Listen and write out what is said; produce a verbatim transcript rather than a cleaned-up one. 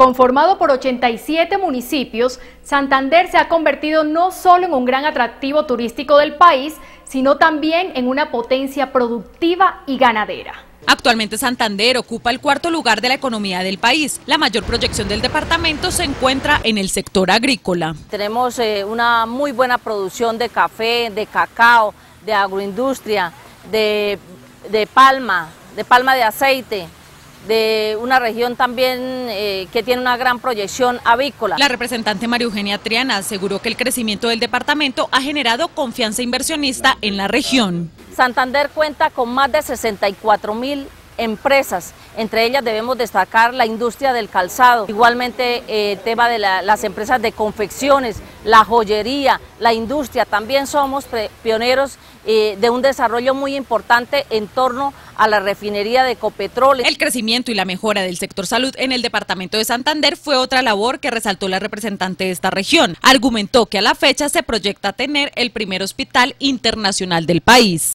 Conformado por ochenta y siete municipios, Santander se ha convertido no solo en un gran atractivo turístico del país, sino también en una potencia productiva y ganadera. Actualmente Santander ocupa el cuarto lugar de la economía del país. La mayor proyección del departamento se encuentra en el sector agrícola. Tenemos eh, una muy buena producción de café, de cacao, de agroindustria, de, de palma, de palma de aceite, de una región también eh, que tiene una gran proyección avícola. La representante María Eugenia Triana aseguró que el crecimiento del departamento ha generado confianza inversionista en la región. Santander cuenta con más de sesenta y cuatro mil empresas, entre ellas debemos destacar la industria del calzado, igualmente el eh, tema de la, las empresas de confecciones, la joyería, la industria. También somos pioneros eh, de un desarrollo muy importante en torno a la refinería de Ecopetrol. El crecimiento y la mejora del sector salud en el departamento de Santander fue otra labor que resaltó la representante de esta región. Argumentó que a la fecha se proyecta tener el primer hospital internacional del país.